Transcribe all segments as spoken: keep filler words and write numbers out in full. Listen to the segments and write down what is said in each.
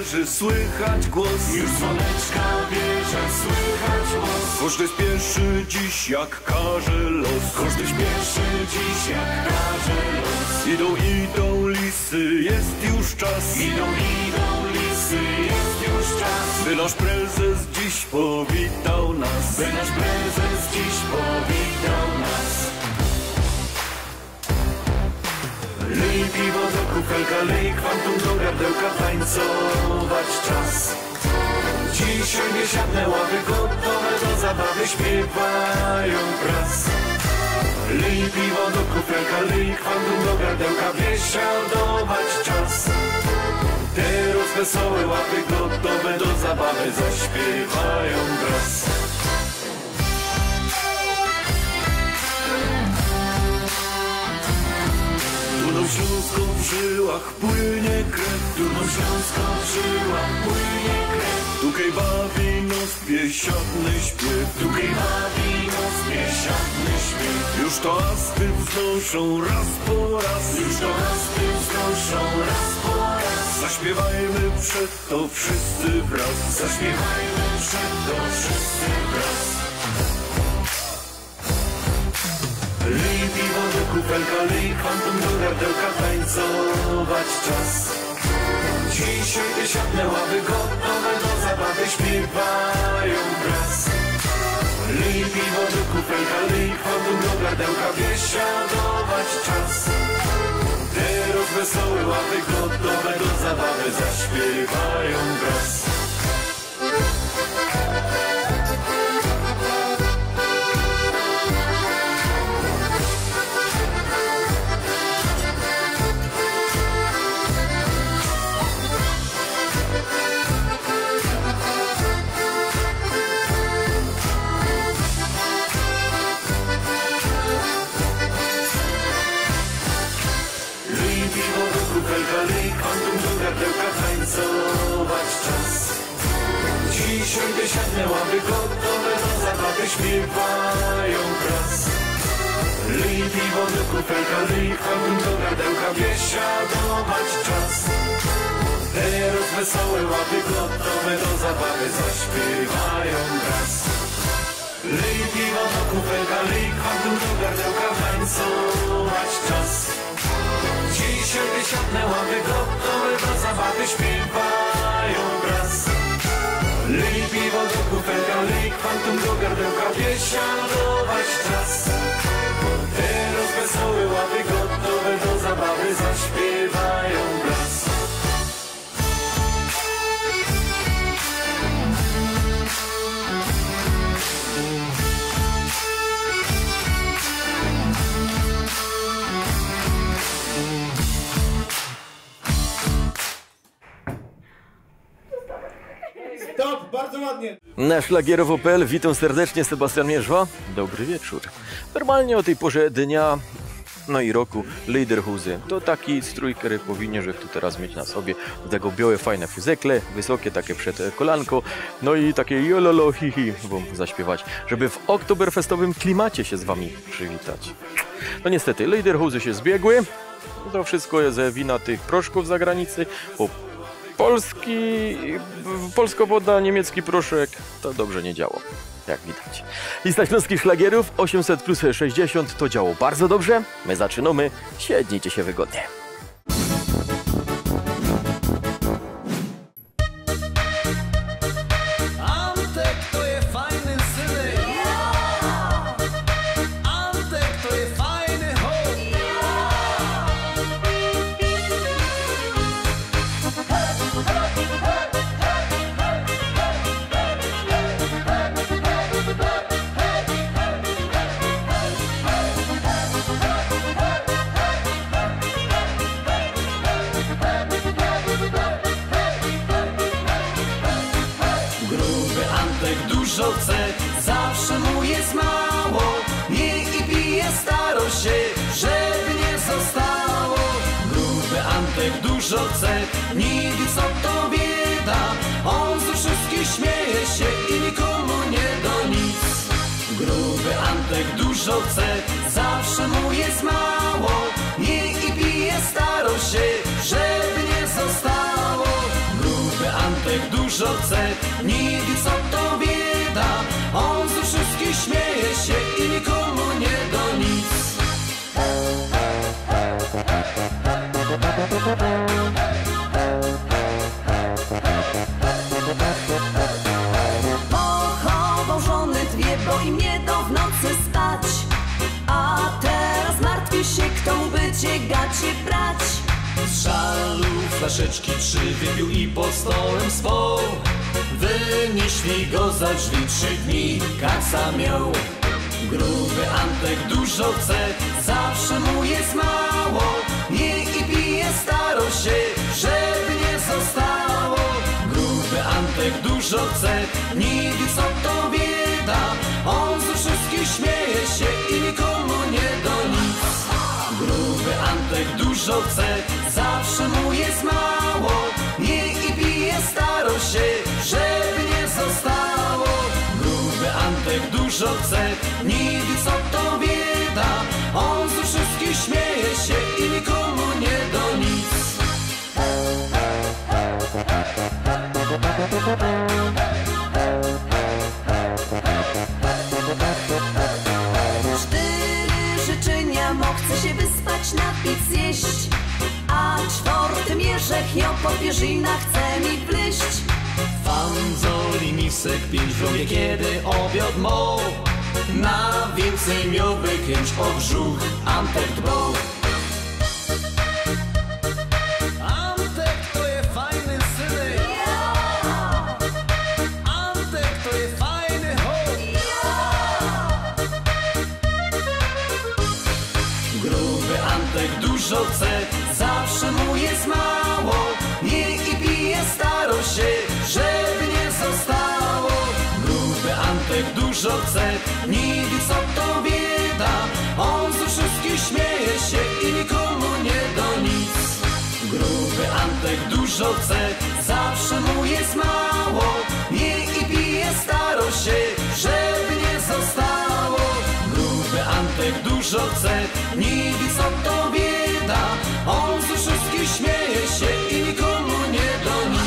wieży słychać głos. Już dzwoneczka wieża słychać głos. Każdy spieszy dziś jak każe los. Każdy śpieszy dziś jak każe los. Idą, idą lisy, jest już czas. Idą, idą lisy, jest już czas. By nasz prezes dziś powitał nas. By nasz prezes dziś powitał nas. Lej piwo do kufelka, lej kwantum do gardełka, tańcować czas. Dzisiaj biesiadne ławy gotowe do zabawy śpiewają wraz. Lej piwo do kufelka, lej kwantum do gardełka, biesiadować czas. Teraz wesołe ławy gotowe do zabawy zaśpiewają wraz. Dumą śląską w żyłach płynie krew. Dumą śląską w żyłach płynie krew. Tukej bawi nos biesiadny śpiew. Tukej bawi nos biesiadny śpiew. Już to aspy wznoszą raz po raz. Już to aspy wznoszą raz po raz. Zaśpiewajmy przed to wszyscy wraz. Zaśpiewajmy przed to wszyscy wraz. Lej piwo do kufelka, lej kwantum do gardełka, tańcować czas. Dzisiaj biesiadne ławy gotowe do zabawy śpiewają wraz. Lej piwo do kufelka, lej kwantum do gardełka, biesiadować czas. Teraz wesołe ławy gotowe do zabawy zaśpiewają wraz. Lej kwantum do gardełka, tańcować czas. Dzisiaj biesiadne ławy gotowe do zabawy śpiewają wraz. Lej piwo do kufelka, lej kwantum do gardełka, biesiadować czas. Teraz wesołe ławy gotowe do zabawy zaśpiewają wraz. Lej piwo do kufelka, lej kwantum do gardełka, tańcować czas. Dzisiaj biesiadne ławy gotowe do zabawy śpiewają wraz. Lej piwo do kufelka, lej kwantum do gardełka, biesiadować czas. Teraz wesołe ławy gotowe do zabawy zaśpiewają wraz. Stop, bardzo ładnie. Na szlagierowo kropka p l witam serdecznie, Sebastian Mierzwa. Dobry wieczór. Normalnie o tej porze dnia, no i roku, Lederhose to taki strój, który powinien, że tu teraz mieć na sobie. Tego białe, fajne fuzekle, wysokie, takie przed kolanko, no i takie jololo hihi, wam zaśpiewać, żeby w oktoberfestowym klimacie się z wami przywitać. No niestety, Lederhose się zbiegły. To wszystko jest wina tych proszków z zagranicy, bo polski, polsko-woda, niemiecki proszek, to dobrze nie działo, jak widać. Lista śląskich szlagierów osiemset plus sześćdziesiąt to działo bardzo dobrze. My zaczynamy, siednijcie się wygodnie. Antek to jest fajny synek. Antek to jest fajny chłop. Dużo chce, zawsze mu jest mało. Nie i pije starość się, żeby nie zostało. Gruby Antek dużo chce, nie wie co to bieda. On ze wszystkich śmieje się i nikomu nie do nic. Gruby Antek dużo chce, zawsze mu jest mało. Nie i pije starość się, żeby nie zostało. Gruby chce, nie wie co to bieda. On ze wszystkich śmieje się i nikomu nie do nic. Pochował żony dwie, bo im nie do w nocy spać. A teraz martwi się, kto mu będzie gacie brać. Z żalu flaszeczki trzy wypił i pod stołem spał. Wynieśli go za drzwi, trzy dni kaca miał. Gruby Antek dużo chce, zawsze mu jest mało. Je i pije, staro się, żeby nie zostało. Gruby Antek dużo chce, nie wie co to bieda. On ze wszystkich śmieje się i nikomu nie do nic. Gruby Antek dużo chce, zawsze mu jest mało. Je i pije, staro się, żeby nie zostało. Gruby Antek dużo chce, nie wie co to bieda. On ze wszystkich śmieje się i nikomu nie do nic. Cztery życzenia mo, chce się wyspać, napić, zjeść. A czwarty mierzech ją po pierzinach chce mi wleść. Fanzoli misek pięć w rowie, kiedy obiad mo. Na więcej miałby chęć o brzuch Antek dbał. Antek to jest fajny synek. Antek to jest fajny chłop. Gruby Antek dużo chce, zawsze mu jest mało. Je i pije, staro się, żeby nie zostało. Gruby Antek dużo chce, nie wie co to bieda. On ze wszystkich śmieje się i nikomu nie do nic. Gruby Antek dużo chce, zawsze mu jest mało. Je i pije, staro się, żeby nie zostało. Gruby Antek dużo chce, nie wie co to bieda. On ze wszystkich śmieje się i nikomu nie do nic.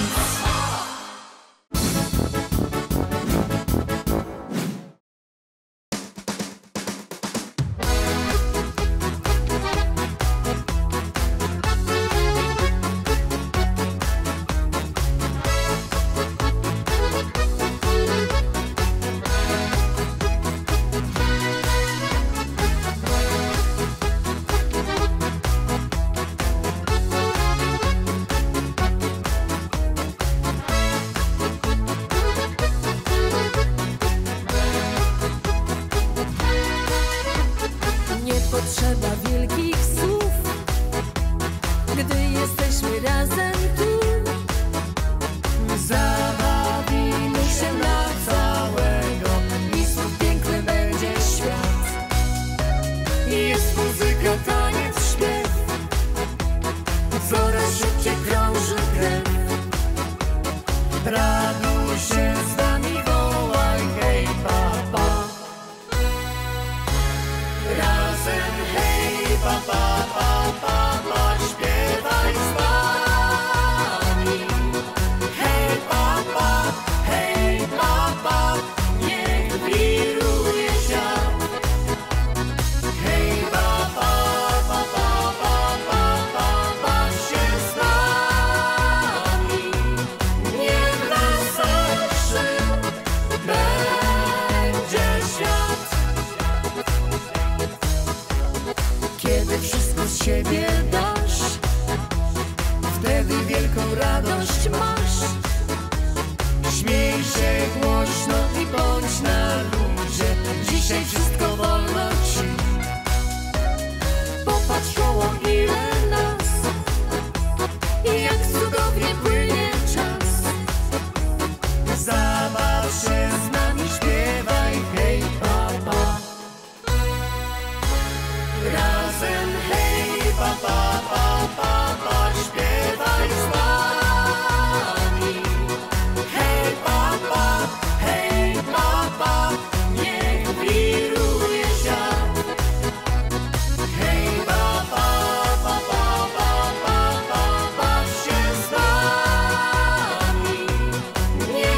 Potrzeba wielkich słów, gdy jesteśmy razem tu. Zabawimy się na całego i znów piękny będzie świat. Jest muzyka, taniec, śpiew, coraz szybciej krąży krew. Raduj się z nami, wołaj hej papa. Razem hej papa, papa, pa, śpiewaj z nami. Hej papa, hej papa, niech wiruje świat. Hej papa, papa, papa, papa, baw się z nami. Niech nas zawsze będzie świat. Kiedy wszystko z siebie dasz, wtedy wielką radość masz. Śmiej się głośno i bądź na luzie. Dzisiaj wszystko wolno ci. Popatrz koło, ile nas i jak cudownie płynie czas. Zabaw się z nami, śpiewaj hej papa. Razem hej papa, papa, pa, śpiewaj z nami. Hej papa, hej papa, niech wiruje świat. Hej papa, papa, papa, pa, baw się z nami. Niech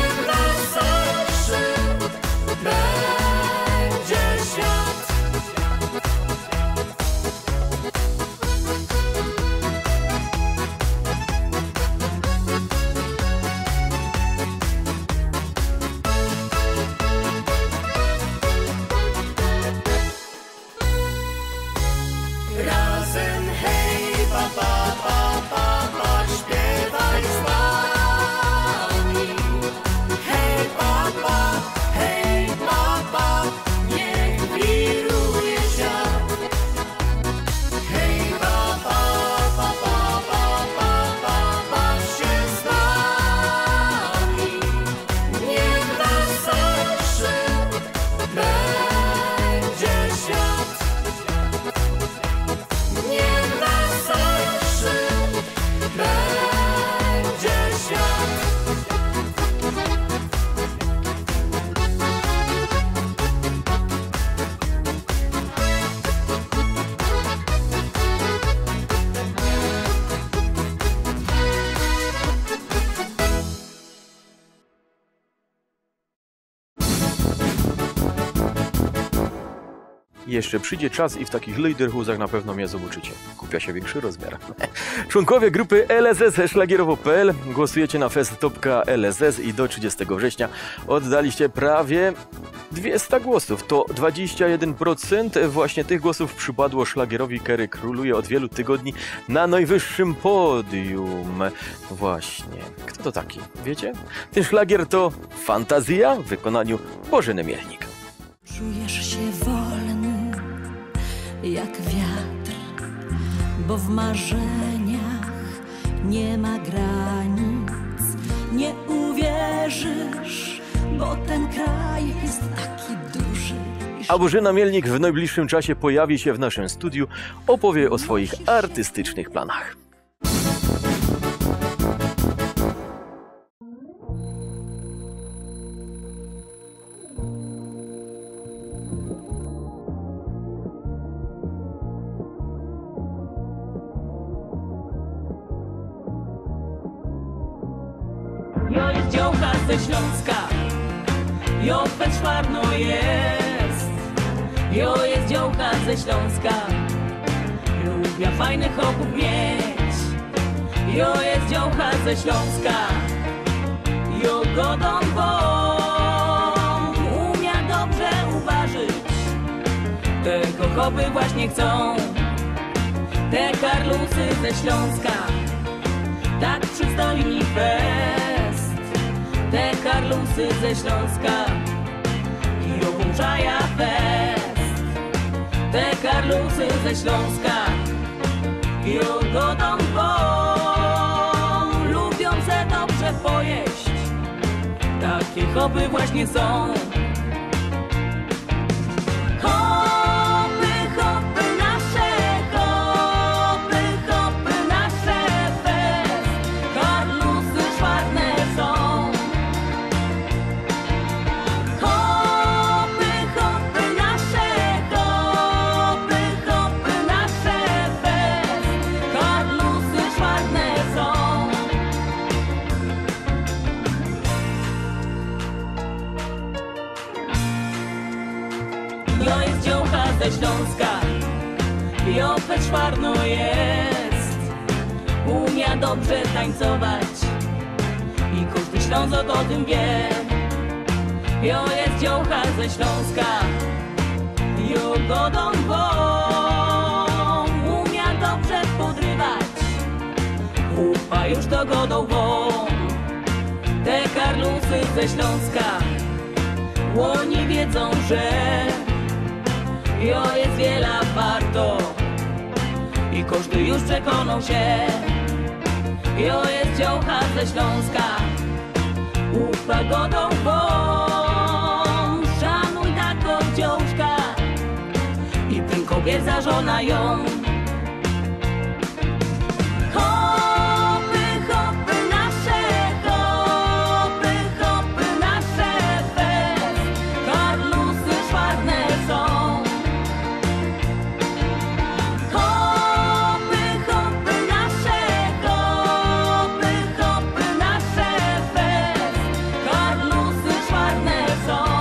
Jeszcze przyjdzie czas i w takich Lederhusach na pewno mnie zobaczycie. Kupia się większy rozmiar. Członkowie grupy L S S szlagierowo kropka p l głosujecie na fest top kropka l s s i do trzydziestego września oddaliście prawie dwieście głosów. To dwadzieścia jeden procent właśnie tych głosów przypadło szlagierowi, który króluje od wielu tygodni na najwyższym podium. Właśnie. Kto to taki? Wiecie? Ten szlagier to Fantazja w wykonaniu Bożeny Mielnik. Czujesz się wolny jak wiatr, bo w marzeniach nie ma granic. Nie uwierzysz, bo ten kraj jest taki duży. A Bożena Mielnik w najbliższym czasie pojawi się w naszym studiu, opowie o swoich artystycznych planach. Jo jest dziołcha ze Śląska, jo bez Szwarno jest. Jo jest dziołcha ze Śląska, lubię fajnych chłopów mieć. Jo jest dziołcha ze Śląska, jo godą wą, umia dobrze uważać. Te chłopy właśnie chcą, te karlusy ze Śląska, tak przystojni fest. Te karlusy ze Śląska i obłączaja fest. Te karlusy ze Śląska i ogodą wą, lubią se dobrze pojeść. Takie chopy właśnie są. Hopy, hopy nasze, hopy, hopy nasze fest. Karlusy czarne są. Hopy, hopy nasze, hopy, hopy nasze fest. Karlusy czarne są. Jo jest dziołcha ze Śląska, jo pe Szwarno jest. Umia dobrze tańcować i każdy Ślązok o tym wie. Jo jest dziołcha ze Śląska, jo godą wą, umia dobrze podrywać. Upa już to godą wą. Te karlusy ze Śląska, łoni wiedzą, że jo jest wiela warto i każdy już przekonał się. Jo jest dziołcha ze Śląska, ufa godą wą, szanuj taką dziołczka i ten kobiet za żona ją. Hopy, hopy nasze, hopy, hopy nasze fest. Karlusy czarne są. Hopy, hopy nasze, hopy, hopy nasze fest. Karlusy czarne są.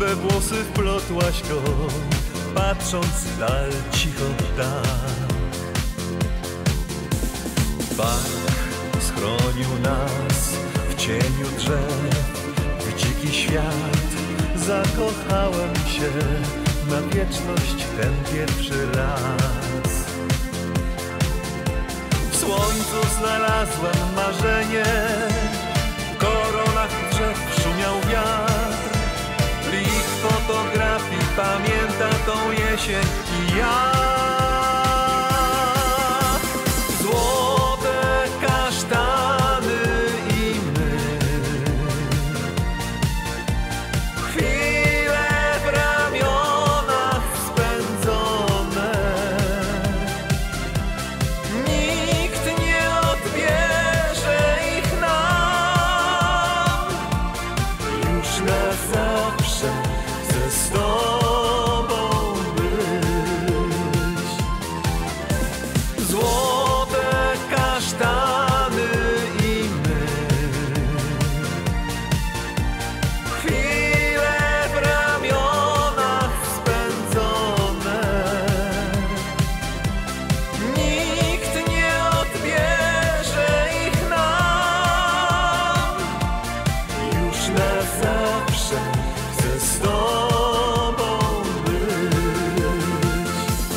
we włosy wplotłaś go, patrząc w dal cicho w dal. Bach schronił nas w cieniu drzew, w dziki świat. Zakochałem się na wieczność ten pierwszy raz. W słońcu znalazłem marzenie, w koronach drzew szumiał wiatr. Plik fotografii pamięta tą jesień i ja. Złote kasztany i my, chwile w ramionach spędzone. Nikt nie odbierze ich nam. Już na zawsze chcę z tobą być. Złote kasztany i my, chwile w ramionach spędzone. Nikt nie odbierze ich nam. Już na zawsze chcę z tobą być.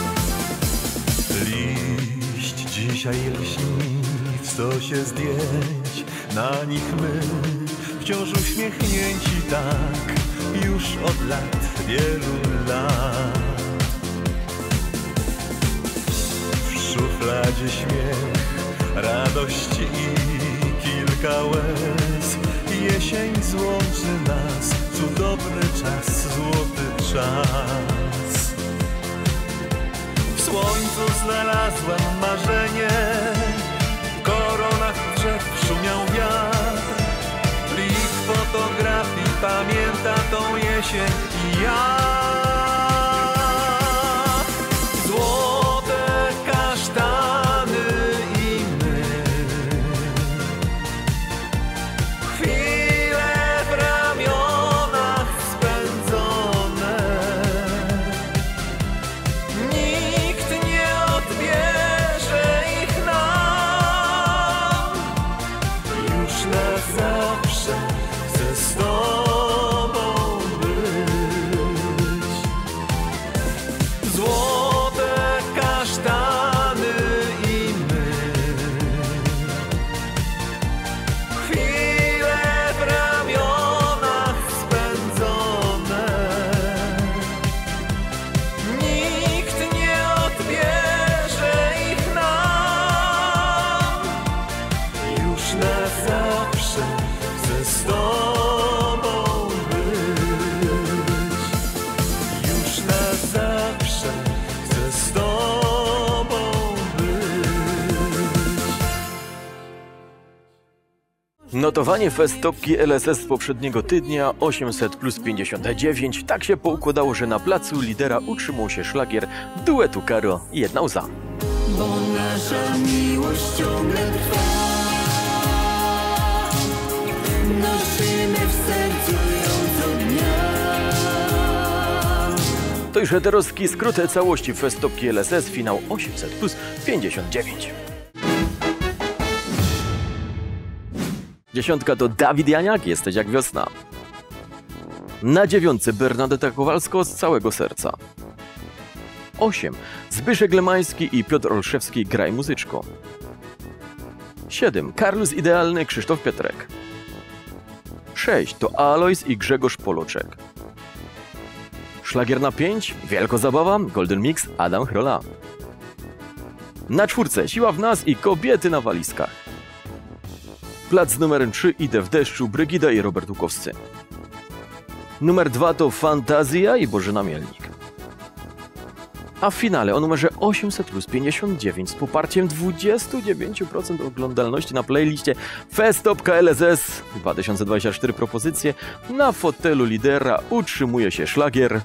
Liść dzisiaj lśni w stosie zdjęć, na nich my wciąż uśmiechnięci tak, już od lat, wielu lat. W szufladzie śmiech, radość i kilka łez. Jesień złączy nas, cudowny czas, złoty czas. W słońcu znalazłem marzenie, w koronach drzew szumiał wiatr. Plik fotografii pamięta tą jesień i ja. Złote kasztany i my, chwile w ramionach spędzone. Nikt nie odbierze ich nam. Już na zawsze chcę z tobą być. Złote kasztany i my, chwile w ramionach spędzone. Nikt nie odbierze ich nam. Już na zawsze chcę z tobą być. Już na zawsze chcę z tobą być. Notowanie Festopki L S S z poprzedniego tygodnia osiemset plus pięćdziesiąt dziewięć. Tak się poukładało, że na placu lidera utrzymał się szlagier duetu Karo i Jedna łza. Bo nasza miłość ciągle trwa. Nosimy w sercu ją co dnia. To już heterowski skrót całości Festopki L S S, finał osiemset plus pięćdziesiąt dziewięć. Dziesiątka to Dawid Janiak, Jesteś jak wiosna. Na dziewiątce Bernadetta Kowalsko, Z całego serca. osiem. Zbyszek Lemański i Piotr Olszewski, Graj muzyczko. siedem. Karlus Idealny, Krzysztof Piotrek. sześć. To Alois i Grzegorz Poloczek. Szlagier na pięć. Wielko zabawa, Golden Mix, Adam Chrola. Na czwórce Siła w nas i Kobiety na walizkach. Plac z numerem trzy Idę w deszczu, Brygida i Robert Łukowscy. Numer dwa to Fantazja i Bożena Mielnik. A w finale o numerze osiemset plus pięćdziesiąt dziewięć z poparciem dwadzieścia dziewięć procent oglądalności na playliście Festopka L S S dwa tysiące dwadzieścia cztery propozycje na fotelu lidera utrzymuje się szlagier.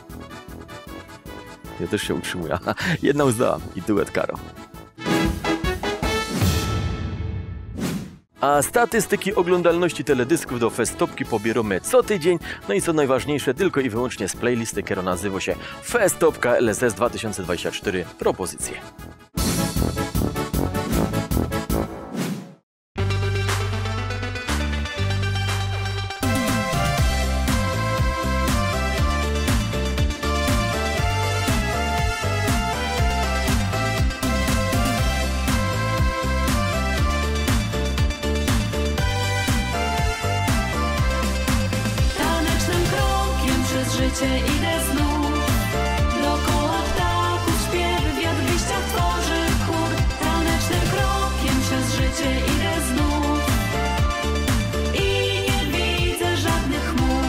Ja też się utrzymuję. Jedna łza i duet Karo. A statystyki oglądalności teledysków do Festopki pobieramy co tydzień. No i co najważniejsze, tylko i wyłącznie z playlisty, która nazywa się Festopka L S S dwa tysiące dwadzieścia cztery propozycje. Idę znów, dookoła ptaków śpiew, wiatr w liściach tworzy chór. Tanecznym krokiem przez życie idę znów i nie widzę żadnych chmur.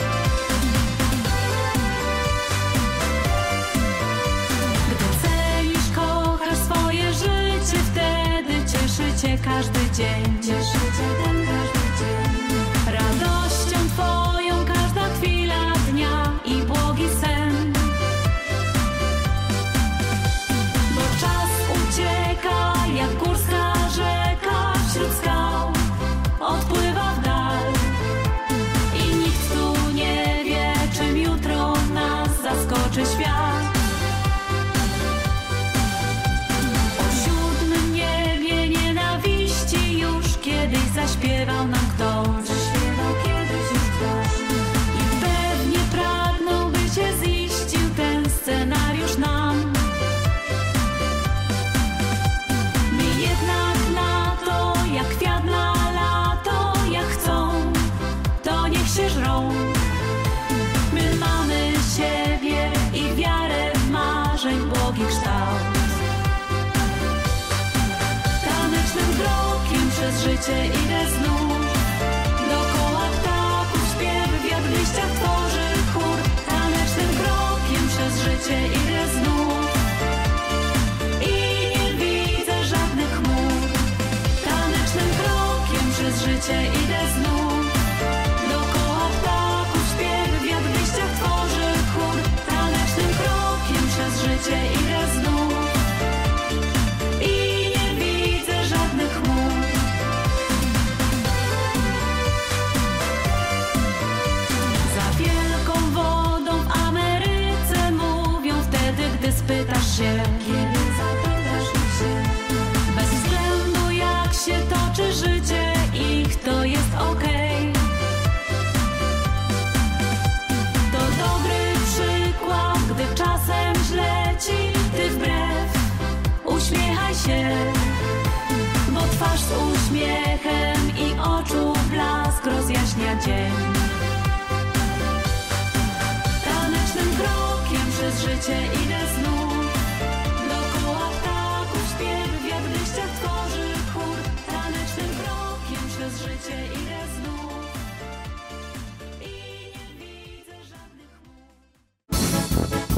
Gdy cenisz, kochasz swoje życie, wtedy cieszy cię każdy dzień. Cieszy cię ten każdy dzień. Radością twoją każda chwila dnia i błogi sen. Bo czas ucieka jak górska rzeka wśród skał, odpływa w dal i nikt tu nie wie, czym jutro nas zaskoczy świat. O siódmym niebie nienawiści już kiedyś zaśpiewał nam ktoś. Zaśpiewał kiedyś już ktoś. I pewnie pragnął, by się ziścił ten scenariusz nam. My jednak na to, jak kwiat na lato, jak chcą, to niech się żrą. My mamy siebie i wiarę w marzeń błogi kształt. Tanecznym krokiem przez życie idę znów, dookoła ptaków śpiew, wiatr w liściach tworzy chór. Tanecznym krokiem przez życie idę znów i nie widzę żadnych chmur. Tanecznym krokiem przez życie idę znów, dookoła ptaków śpiew, wiatr w liściach tworzy chór. Tanecznym krokiem przez życie idę znów i nie widzę żadnych chmur. Za wielką wodą w Ameryce mówią wtedy, gdy spytasz się, kiedy zapytasz się, bez względu jak się toczy życie ich, to jest okej. To dobry przykład, gdy czasem źle ci, ty wbrew uśmiechaj się, bo twarz z uśmiechem i oczu blask rozjaśnia dzień. Tanecznym krokiem przez życie idę znów, dookoła ptaków śpiew, wiatr w liściach tworzy chór. Tanecznym krokiem przez życie idę znów i nie widzę żadnych chmur.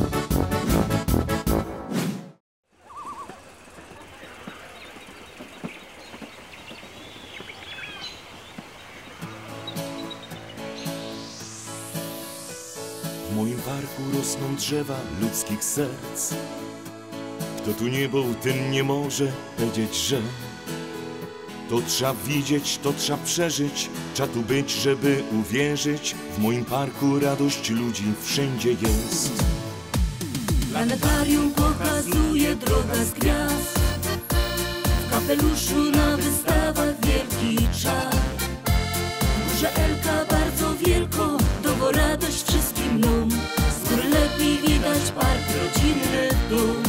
W moim parku rosną drzewa ludzkich serc. Kto tu nie był, ten nie może powiedzieć, że to trzeba widzieć, to trzeba przeżyć. Trzeba tu być, żeby uwierzyć. W moim parku radość ludzi wszędzie jest. Planetarium pokazuje drogę z gwiazd. W kapeluszu na wystawach wielki czar. W górze Elka bardzo wielko, to radość wszystkim lum. Z góry lepiej widać park, rodzinny dom.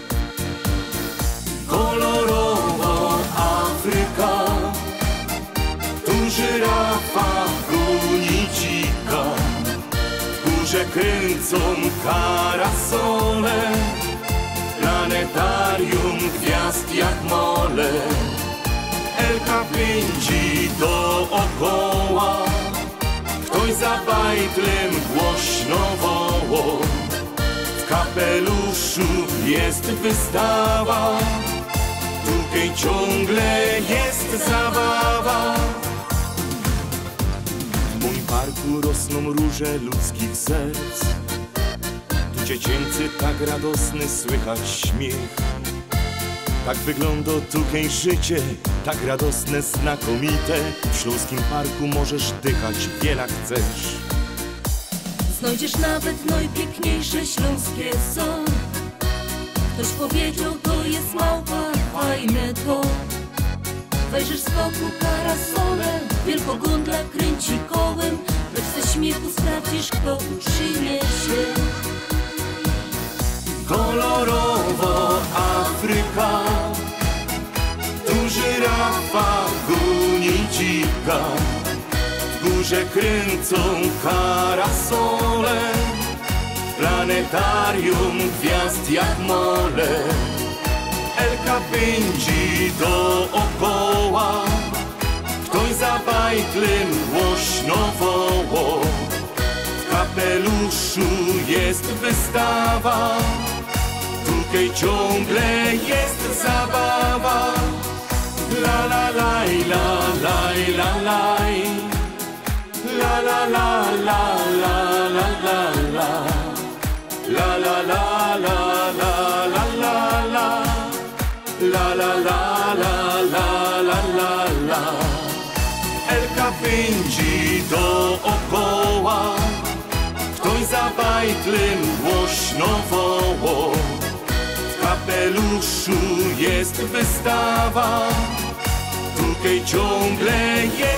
Kolorowo Afryka, tu żyrafa goni dzika. W górze kręcą karasole, planetarium gwiazd jak mole. Elka pędzi dookoła, ktoś za bajtlem głośno woło. W kapeluszu jest wystawa, tutaj ciągle jest zabawa. W moim parku rosną róże ludzkich serc. Tu dziecięcy tak radosny słychać śmiech. Tak wygląda tukej życie, tak radosne, znakomite. W Śląskim Parku możesz dychać wiele chcesz. Znajdziesz nawet najpiękniejsze śląskie są. Ktoś powiedział, to jest małpa, fajne to. Wejrzysz z boku parasolem, wielkogundla kręci kołem, lecz ze śmiechu sprawdzisz, kto uczynie się. Kolorowo Afryka, tu żyrafa goni dzika. W górze kręcą parasole, w planetarium gwiazd jak mole. Elka pędzi dookoła, ktoś za bajtlem głośno woło. W kapeluszu jest wystawa, tutaj ciągle jest zabawa. La la laj, la laj, la laj. La la la la la la la la. La la la la la la la la. La la la la la la la la. Elka pędzi dookoła, ktoś za bajtlem głośno woło. W kapeluszu jest wystawa, tutaj ciągle jest